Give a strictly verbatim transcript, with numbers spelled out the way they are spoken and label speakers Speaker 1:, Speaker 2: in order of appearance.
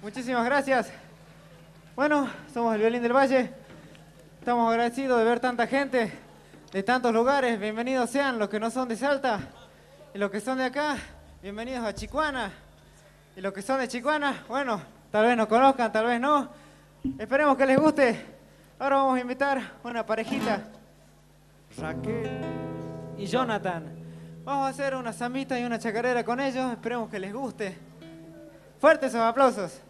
Speaker 1: Muchísimas gracias. Bueno, somos el Violín del Valle. Estamos agradecidos de ver tanta gente de tantos lugares. Bienvenidos sean los que no son de Salta y los que son de acá. Bienvenidos a Chicuana. Y los que son de Chicuana, bueno, tal vez nos conozcan, tal vez no. Esperemos que les guste. Ahora vamos a invitar una parejita, Raquel y Jonathan. Vamos a hacer una zambita y una chacarera con ellos. Esperemos que les guste. Fuertes esos aplausos.